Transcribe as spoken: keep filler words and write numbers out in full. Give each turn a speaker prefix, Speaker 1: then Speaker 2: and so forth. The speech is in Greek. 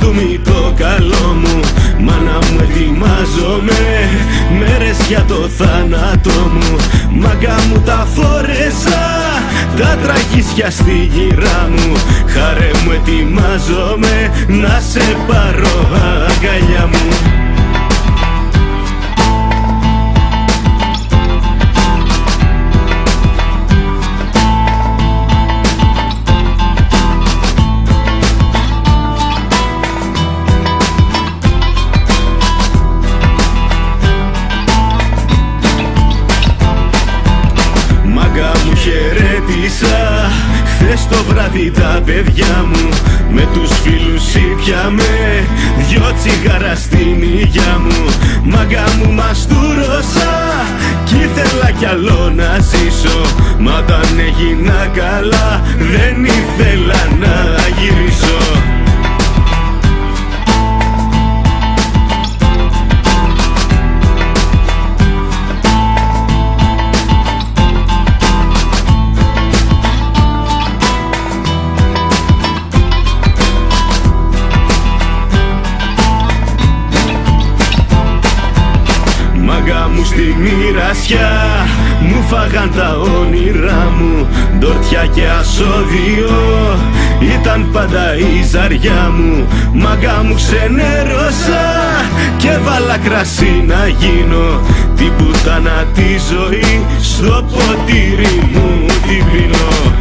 Speaker 1: κουστούμι το καλό μου. Μάνα μου ετοιμάζομαι μέρες για το θάνατό μου. Μάγκα μου τα φόρεσα τα τραγίσια στη γυρά μου. Χαρέ μου ετοιμάζομαι να σε πάρω αγκαλιά μου. Χαιρέτησα χθες το βράδυ τα παιδιά μου. Με τους φίλους ήπιαμε δυο τσιγάρα στην υγειά μου. Μάγκα μου μαστούρωσα κι ήθελα κι άλλο να ζήσω. Μα όταν έγινα καλά δεν ήθελα να γυρίσω. Μάγκα μου στη μοιρασιά μου φάγαν τα όνειρά μου. Ντόρτια και ασώδιο ήταν πάντα η ζαριά μου. Μάγκα μου ξενέρωσα και βάλα κρασί να γίνω. Την πουτάνα τη ζωή στο ποτήρι μου την πίνω.